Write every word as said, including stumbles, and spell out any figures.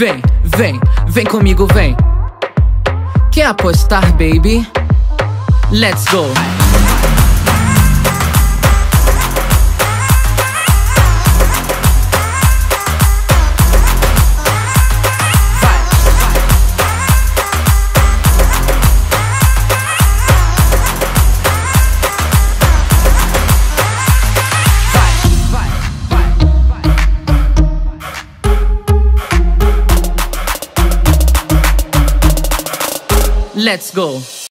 Vem, vem, vem comigo, vem. Quer apostar, baby? Let's go. Let's go.